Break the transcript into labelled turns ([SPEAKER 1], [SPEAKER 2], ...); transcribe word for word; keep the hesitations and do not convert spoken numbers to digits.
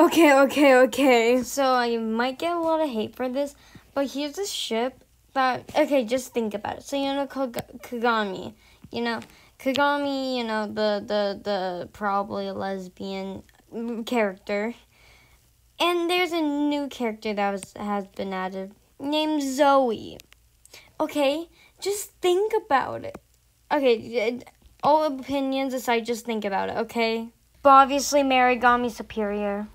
[SPEAKER 1] Okay, okay, okay. So I might get a lot of hate for this, but here's a ship that, okay, just think about it. So, you know, Kag- Kagami, you know, Kagami, you know, the, the, the probably lesbian character. And there's a new character that was, has been added named Zoe. Okay, just think about it. Okay, all opinions aside, just think about it, okay? But obviously, Marigami superior.